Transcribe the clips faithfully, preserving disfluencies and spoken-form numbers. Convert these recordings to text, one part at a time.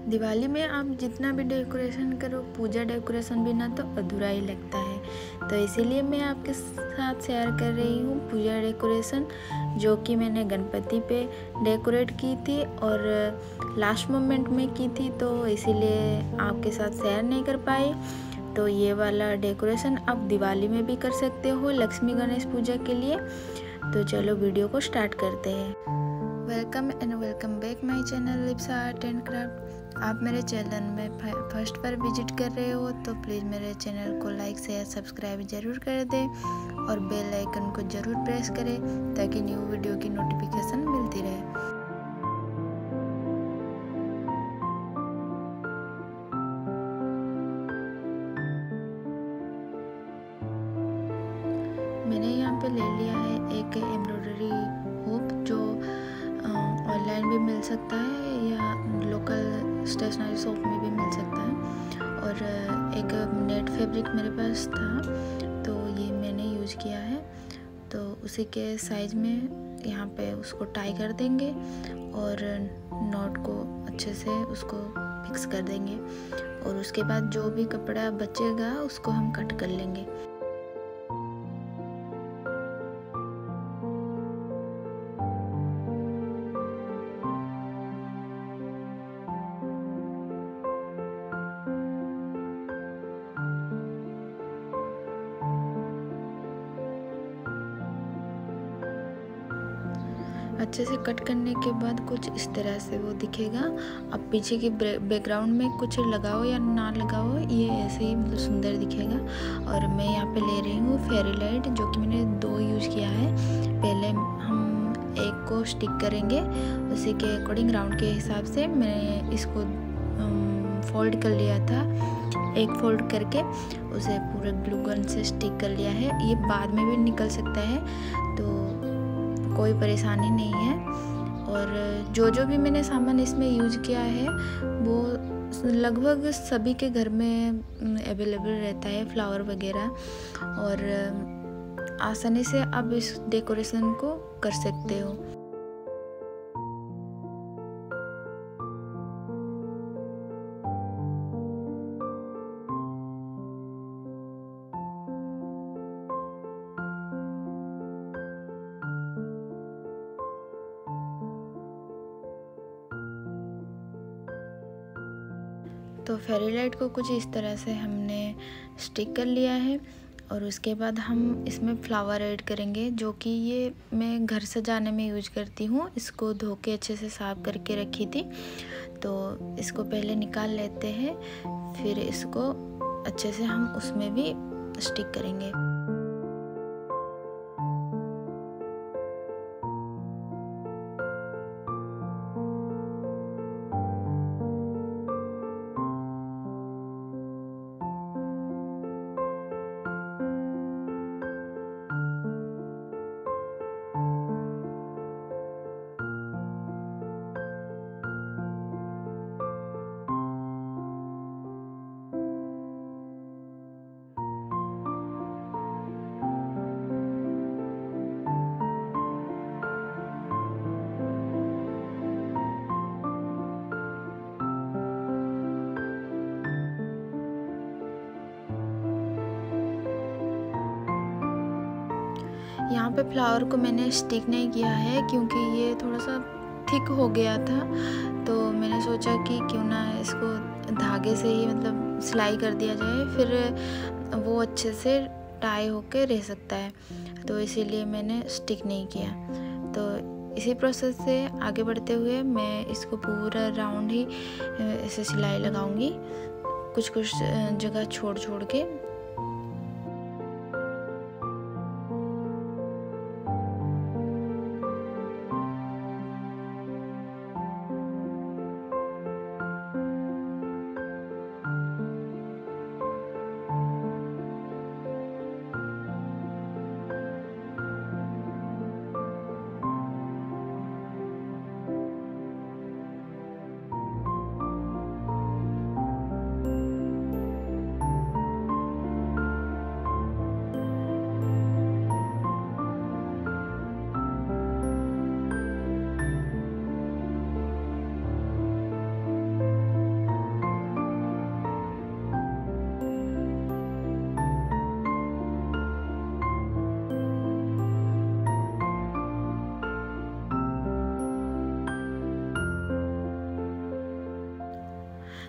दिवाली में आप जितना भी डेकोरेशन करो, पूजा डेकोरेशन बिना तो अधूरा ही लगता है। तो इसीलिए मैं आपके साथ शेयर कर रही हूँ पूजा डेकोरेशन, जो कि मैंने गणपति पे डेकोरेट की थी और लास्ट मोमेंट में की थी, तो इसीलिए आपके साथ शेयर नहीं कर पाई। तो ये वाला डेकोरेशन आप दिवाली में भी कर सकते हो लक्ष्मी गणेश पूजा के लिए। तो चलो वीडियो को स्टार्ट करते हैं। Welcome and welcome back my channel Lipsa art and craft. आप मेरे चैनल में फर्स्ट बार विजिट कर रहे हो तो प्लीज़ मेरे चैनल को लाइक शेयर सब्सक्राइब ज़रूर कर दें और बेल आइकन को ज़रूर प्रेस करें ताकि न्यू वीडियो की नोटिफिकेशन मिलती रहे। मैंने यहाँ पे ले लिया है एक एम्ब्रॉयडरी हुक, जो ऑनलाइन भी मिल सकता है या लोकल स्टेशनरी शॉप में भी मिल सकता है, और एक नेट फैब्रिक मेरे पास था तो ये मैंने यूज़ किया है। तो उसी के साइज में यहाँ पे उसको टाई कर देंगे और नॉट को अच्छे से उसको फिक्स कर देंगे, और उसके बाद जो भी कपड़ा बचेगा उसको हम कट कर लेंगे। अच्छे से कट करने के बाद कुछ इस तरह से वो दिखेगा। अब पीछे के बैकग्राउंड में कुछ लगाओ या ना लगाओ, ये ऐसे ही मतलब सुंदर दिखेगा। और मैं यहाँ पे ले रही हूँ फेरी लाइट, जो कि मैंने दो यूज़ किया है। पहले हम एक को स्टिक करेंगे, उसी के अकॉर्डिंग राउंड के हिसाब से मैंने इसको फोल्ड कर लिया था। एक फोल्ड करके उसे पूरे ग्लू गन से स्टिक कर लिया है। ये बाद में भी निकल सकता है तो कोई परेशानी नहीं है। और जो जो भी मैंने सामान इसमें यूज़ किया है वो लगभग सभी के घर में अवेलेबल रहता है, फ्लावर वगैरह, और आसानी से आप इस डेकोरेशन को कर सकते हो। तो फेरी लाइट को कुछ इस तरह से हमने स्टिक कर लिया है, और उसके बाद हम इसमें फ्लावर ऐड करेंगे, जो कि ये मैं घर सजाने में यूज करती हूँ। इसको धो के अच्छे से साफ करके रखी थी, तो इसको पहले निकाल लेते हैं, फिर इसको अच्छे से हम उसमें भी स्टिक करेंगे। यहाँ पे फ्लावर को मैंने स्टिक नहीं किया है क्योंकि ये थोड़ा सा थिक हो गया था, तो मैंने सोचा कि क्यों ना इसको धागे से ही मतलब सिलाई कर दिया जाए, फिर वो अच्छे से टाई होके रह सकता है, तो इसीलिए मैंने स्टिक नहीं किया। तो इसी प्रोसेस से आगे बढ़ते हुए मैं इसको पूरा राउंड ही ऐसे सिलाई लगाऊंगी, कुछ कुछ जगह छोड़ छोड़ के।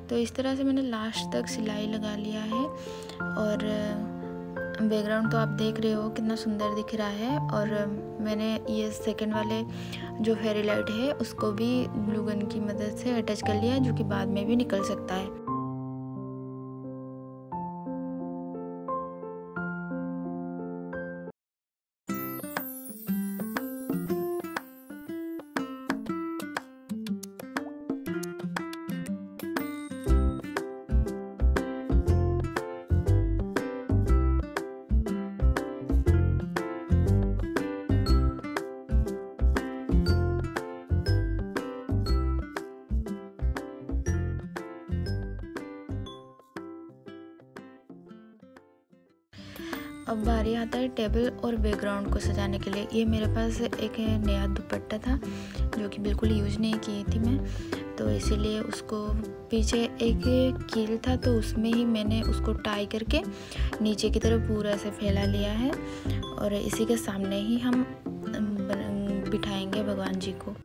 तो इस तरह से मैंने लास्ट तक सिलाई लगा लिया है और बैकग्राउंड तो आप देख रहे हो कितना सुंदर दिख रहा है। और मैंने ये सेकंड वाले जो फेरी लाइट है उसको भी ग्लू गन की मदद से अटैच कर लिया है, जो कि बाद में भी निकल सकता है। अब बारी आता है टेबल और बैकग्राउंड को सजाने के लिए। ये मेरे पास एक नया दुपट्टा था जो कि बिल्कुल यूज नहीं की थी मैं, तो इसीलिए उसको पीछे एक कील था तो उसमें ही मैंने उसको टाई करके नीचे की तरफ पूरा से फैला लिया है और इसी के सामने ही हम बिठाएंगे भगवान जी को।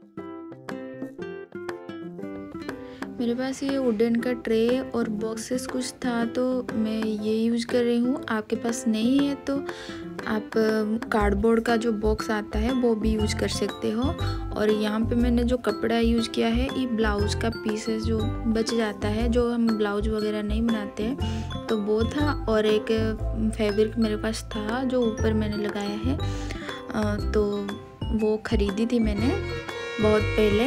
मेरे पास ये वुडन का ट्रे और बॉक्सेस कुछ था तो मैं ये यूज़ कर रही हूँ। आपके पास नहीं है तो आप कार्डबोर्ड का जो बॉक्स आता है वो भी यूज कर सकते हो। और यहाँ पे मैंने जो कपड़ा यूज किया है ये ब्लाउज का पीसेस जो बच जाता है, जो हम ब्लाउज वगैरह नहीं बनाते हैं, तो वो था। और एक फैब्रिक मेरे पास था जो ऊपर मैंने लगाया है, तो वो ख़रीदी थी मैंने बहुत पहले,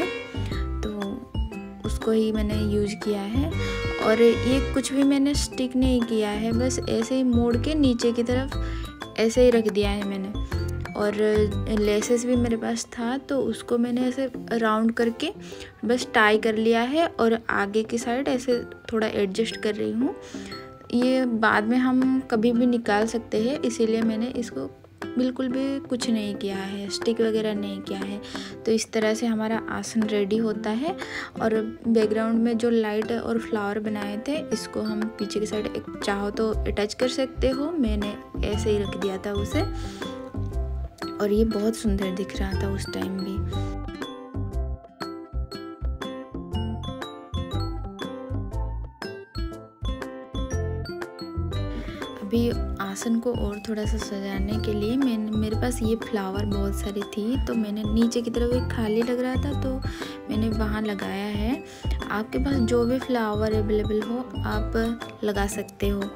उसको ही मैंने यूज़ किया है। और ये कुछ भी मैंने स्टिक नहीं किया है, बस ऐसे ही मोड़ के नीचे की तरफ ऐसे ही रख दिया है मैंने। और लेसेस भी मेरे पास था तो उसको मैंने ऐसे राउंड करके बस टाई कर लिया है और आगे की साइड ऐसे थोड़ा एडजस्ट कर रही हूँ। ये बाद में हम कभी भी निकाल सकते हैं, इसीलिए मैंने इसको बिल्कुल भी कुछ नहीं किया है, स्टिक वगैरह नहीं किया है। तो इस तरह से हमारा आसन रेडी होता है। और बैकग्राउंड में जो लाइट और फ्लावर बनाए थे इसको हम पीछे की साइड एक चाहो तो अटैच कर सकते हो, मैंने ऐसे ही रख दिया था उसे और ये बहुत सुंदर दिख रहा था उस टाइम भी। अभी आसन को और थोड़ा सा सजाने के लिए मैंने मेरे पास ये फ्लावर बहुत सारी थी तो मैंने नीचे की तरफ एक खाली लग रहा था तो मैंने वहाँ लगाया है। आपके पास जो भी फ्लावर अवेलेबल हो आप लगा सकते हो।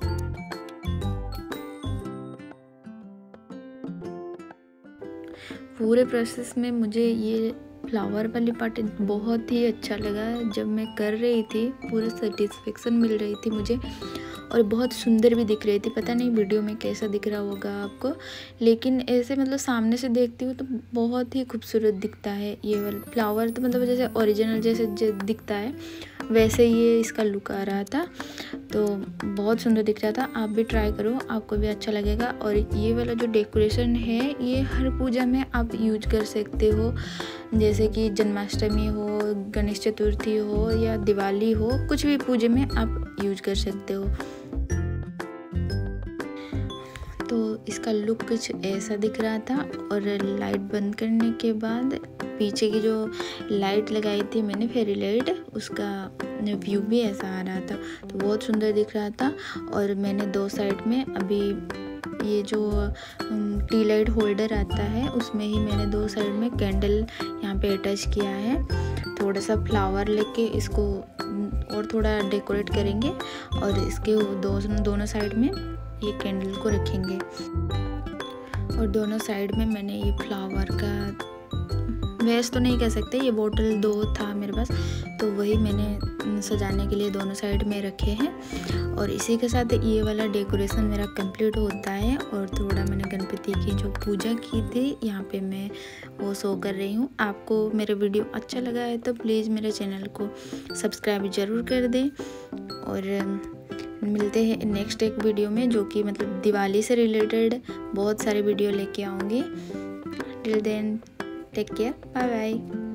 पूरे प्रोसेस में मुझे ये फ्लावर वाली पार्ट बहुत ही अच्छा लगा। जब मैं कर रही थी पूरा सेटिस्फेक्शन मिल रही थी मुझे और बहुत सुंदर भी दिख रही थी। पता नहीं वीडियो में कैसा दिख रहा होगा आपको, लेकिन ऐसे मतलब सामने से देखती हूँ तो बहुत ही खूबसूरत दिखता है ये वाला फ्लावर। तो मतलब जैसे ओरिजिनल जैसे दिखता है वैसे ये इसका लुक आ रहा था, तो बहुत सुंदर दिख रहा था। आप भी ट्राई करो, आपको भी अच्छा लगेगा। और ये वाला जो डेकोरेशन है ये हर पूजा में आप यूज कर सकते हो, जैसे कि जन्माष्टमी हो, गणेश चतुर्थी हो या दिवाली हो, कुछ भी पूजा में आप यूज कर सकते हो। तो इसका लुक कुछ ऐसा दिख रहा था। और लाइट बंद करने के बाद पीछे की जो लाइट लगाई थी मैंने फेरी लाइट, उसका व्यू भी ऐसा आ रहा था, तो बहुत सुंदर दिख रहा था। और मैंने दो साइड में अभी ये जो टी लाइट होल्डर आता है उसमें ही मैंने दो साइड में कैंडल यहाँ पे अटैच किया है। थोड़ा सा फ्लावर लेके इसको और थोड़ा डेकोरेट करेंगे और इसके दो दोनों साइड में ये कैंडल को रखेंगे। और दोनों साइड में मैंने ये फ्लावर का वेस्ट तो नहीं कह सकते, ये बोतल दो था मेरे पास, तो वही मैंने सजाने के लिए दोनों साइड में रखे हैं। और इसी के साथ ये वाला डेकोरेशन मेरा कंप्लीट होता है। और थोड़ा मैंने गणपति की जो पूजा की थी यहाँ पे मैं वो शो कर रही हूँ। आपको मेरा वीडियो अच्छा लगा है तो प्लीज़ मेरे चैनल को सब्सक्राइब ज़रूर कर दें। और मिलते हैं नेक्स्ट एक वीडियो में, जो कि मतलब दिवाली से रिलेटेड बहुत सारे वीडियो लेके आऊँगी। Till then take care, bye bye.